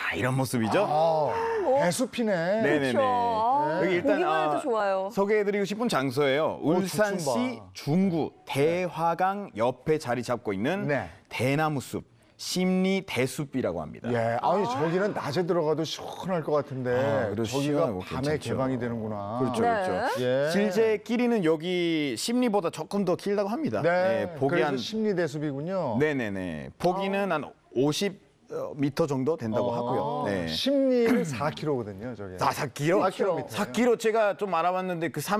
이런 모습이죠. 배숲이네. 네네네. 그렇죠. 여기 일단 보기만 해도 좋아요. 소개해드리고 싶은 장소예요. 울산시 죽순 봐. 중구 대화강 옆에 자리 잡고 있는 네. 대나무 숲, 심리 대숲이라고 합니다. 예, 아니 저기는 낮에 들어가도 시원할 것 같은데 그래도 저기가 시원하고 밤에 괜찮죠. 개방이 되는구나. 그렇죠, 네. 그렇죠. 예. 실제 길이는 여기 심리보다 조금 더 길다고 합니다. 네, 폭이 그래서 한 심리대숲이군요. 네네네. 폭이는 한 50m 정도 된다고 하고요. 네. 심리는 4km거든요, 저게. 4km? 4km. 4km 제가 좀 알아봤는데 그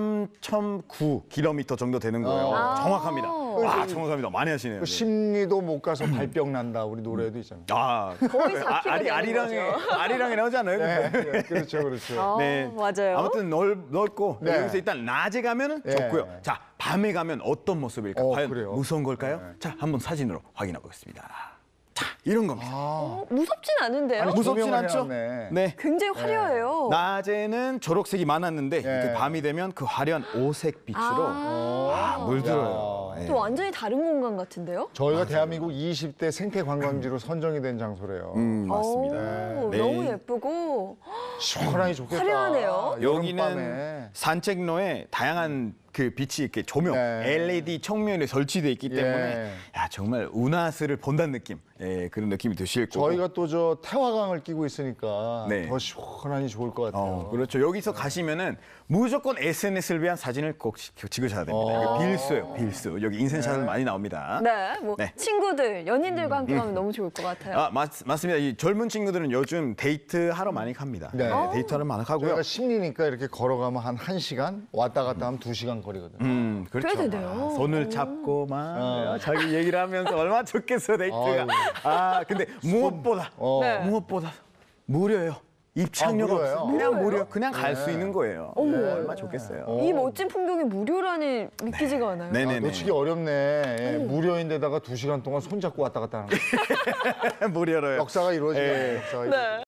3.9km 정도 되는 거예요. 정확합니다. 와, 정확합니다. 많이 하시네요. 그 심리도 못 가서 발병 난다 우리 노래도 있잖아요. 아, 거의 4km 되는 아리랑에 나오잖아요. 네, 네, 그렇죠, 그렇죠. 네. 맞아요. 아무튼 넓고 네. 여기서 일단 낮에 가면은 네. 좋고요. 자, 밤에 가면 어떤 모습일까? 과연 그래요? 무서운 걸까요? 네. 자, 한번 사진으로 확인해 보겠습니다. 자, 이런 겁니다. 무섭진 않은데요? 아니, 무섭진 조명을 않죠? 해놨네. 네. 굉장히 화려해요. 낮에는 초록색이 많았는데 네. 이렇게 밤이 되면 그 화려한 오색 빛으로 물들어요. 네. 또 완전히 다른 공간 같은데요? 저희가 대한민국 20대 생태 관광지로 선정이 된 장소래요. 맞습니다. 오, 네. 너무 예쁘고 시원하게 좋겠다. 화려하네요. 여기는 여름밤에. 산책로에 다양한 그 빛이 이렇게 조명, 네. LED 청면에 설치되어 있기 때문에 예. 야, 정말 운하스를 본다는 느낌, 그런 느낌이 드실 거고. 저희가 또 저 태화강을 끼고 있으니까 네. 더 시원하니 좋을 것 같아요. 그렇죠. 여기서 가시면은 무조건 SNS를 위한 사진을 꼭 찍으셔야 됩니다. 여기 빌수예요, 빌수. 여기 인생샷을 많이 나옵니다. 네, 뭐 네. 친구들, 연인들과 함께 가면 너무 좋을 것 같아요. 맞습니다. 이 젊은 친구들은 요즘 데이트하러 많이 갑니다. 네. 데이트하러 많이 가고요. 저희가 심리니까 이렇게 걸어가면 한 1시간, 왔다 갔다 하면 2시간 거리거든요. 그렇죠. 꽤 되네요. 손을 잡고 막 자기 얘기를 하면서 얼마나 좋겠어 데이트가. 근데 무엇보다 네. 무엇보다 무료예요. 입장료가 무료예요? 없어요. 그냥 무료, 그냥 갈 수 있는 거예요. 얼마나 좋겠어요. 이 멋진 풍경이 무료라니 믿기지가 않아요. 네네네. 놓치기 어렵네. 예, 무료인데다가 2시간 동안 손잡고 왔다 갔다 하는 거. 무료로요. 역사가 이루어지네요. 예. 역사가 네.